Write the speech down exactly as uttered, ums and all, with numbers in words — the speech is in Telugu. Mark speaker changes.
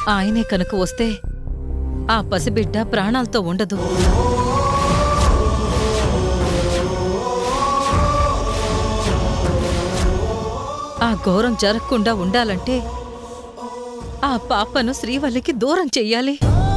Speaker 1: ఆయనే కనుక వస్తే ఆ పసిబిడ్డ ప్రాణాలతో ఉండదు. ఆ ఘోరం జరగకుండా ఉండాలంటే ఆ పాపను శ్రీవల్లికి దూరం చెయ్యాలి.